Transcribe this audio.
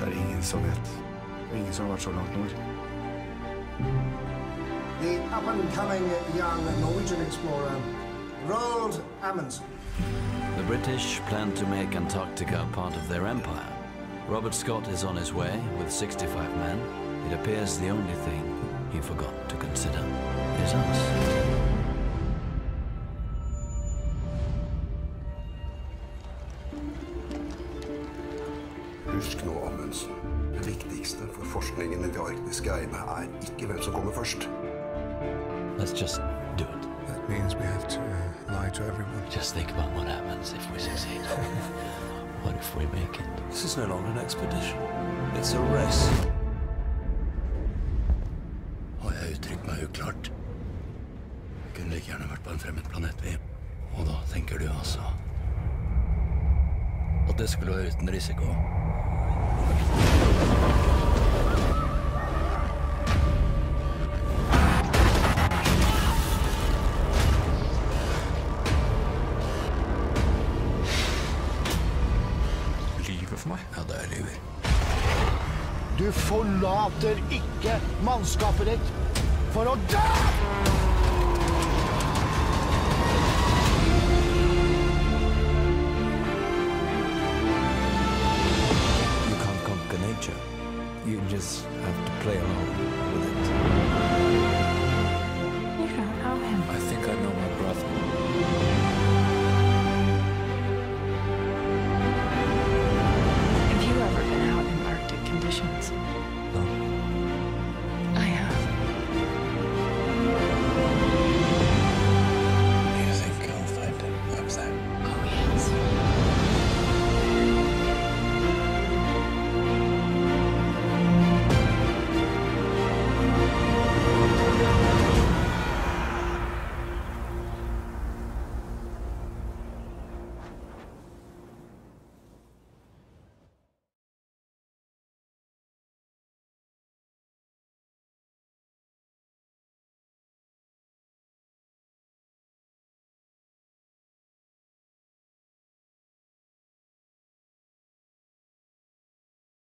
Det er ingen som vet. Det er ingen som har vært så langt nord. The up-and-coming young Norwegian explorer, Roald Amundsen. The British plan to make Antarctica part of their empire. Robert Scott is on his way with 65 men. It appears the only thing he forgot to consider is us. Husk nå, Amundsen. Det viktigste for forskningen i de arktiske eiene er ikke hvem som kommer først. Let's just do it. That means we have to lie to everyone. Just think about what happens if we succeed. What if we make it? This is no longer an expedition. It's a race. Har jeg uttrykt meg uklart? Jeg kunne like gjerne vært på en fremmed planet, vi. Og da tenker du altså at det skulle være uten risiko? Lyver for meg? Ja, det er lyver. Du forlater ikke mannskapet ditt for å dø! You can't conquer nature. You just have to play along with it. You don't know him. I think I know my brother. Have you ever been out in Arctic conditions?